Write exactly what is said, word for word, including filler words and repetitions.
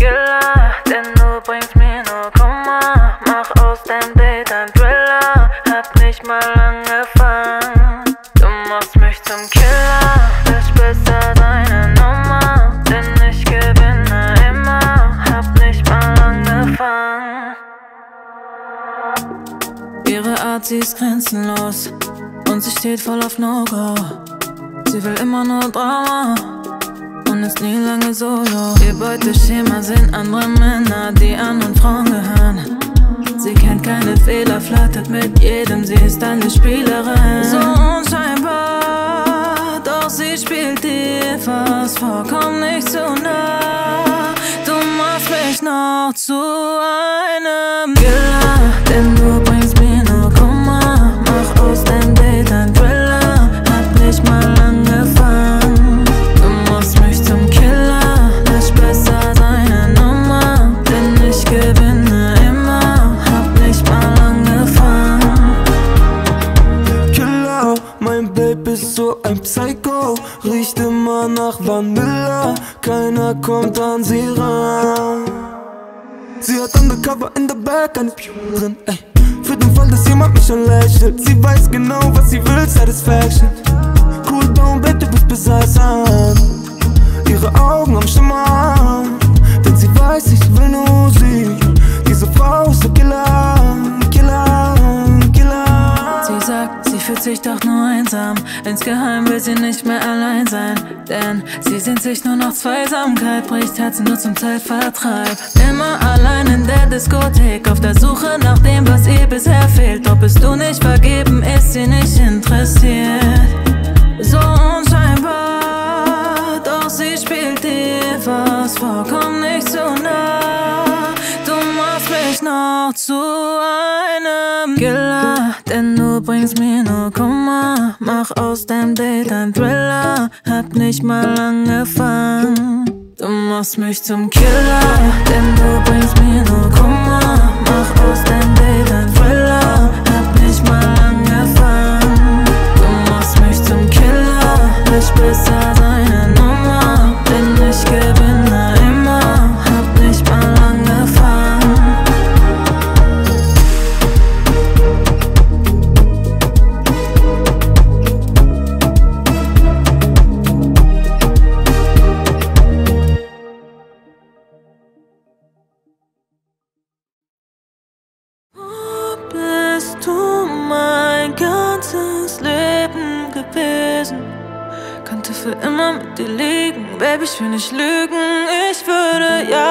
Killer, denn du bringst mir nur Kummer. Mach aus deinem Date ein Thriller, hab nicht mal angefangen. Du machst mich zum Killer, willst besser deine Nummer, denn ich gewinne immer, hab nicht mal angefangen. Ihre Art, sie ist grenzenlos und sie steht voll auf No-Go. Sie will immer nur Drama und ist nie lange solo. Ihr Beuteschema sind andere Männer, die anderen Frauen gehören. Sie kennt keine Fehler, flirtet mit jedem, sie ist eine Spielerin. So unscheinbar, doch sie spielt dir fast vor, komm nicht zu nah. Du machst mich noch zu einem Killer, denn du bringst mir nur Kummer. Mach aus deinem Date ein Thriller, hab nicht mal angefangen. Du machst mich zum Killer, lass besser deine Nummer, denn ich gewinne immer, hab nicht mal angefangen. Killer, mein Baby ist so ein Psycho, riecht immer nach Vanilla, keiner kommt an sie ran. Sie hat undercover in der Back eine drin, ey. Für den Fall, dass jemand mich schon lächelt. Sie weiß genau, was sie will, Satisfaction. Cool down, Baby, du bist besessen. Ihre Augen am Schimmern, denn sie weiß, ich will nur sie. Diese Frau ist der Killer, Killer, Killer. Sie sagt, sie fühlt sich doch nur einsam. Insgeheim will sie nicht mehr allein sein, denn sie sehnt sich nur nach Zweisamkeit, bricht Herzen nur zum Zeitvertreib. Immer allein in der Diskothek, auf der Suche nach dem, was ihr bisher fehlt. Doch bist du nicht vergeben, ist sie nicht interessiert. So unscheinbar, doch sie spielt dir was vor, komm nicht zu nah. Du machst mich noch zu einem Killer, denn du bringst mir nur Kummer. Mach aus deinem Date ein Thriller, hab nicht mal angefangen. Du machst mich zum Killer, denn du bringst mir nur Kummer. Mach aus deinem Date ein Thriller, hab nicht mal angefangen. Du machst mich zum Killer, lass besser deine Nummer, denn ich gewinne immer, hab nicht mal angefangen. Bist du mein ganzes Leben gewesen? Könnte für immer mit dir liegen, Baby, ich will nicht lügen. Ich würde ja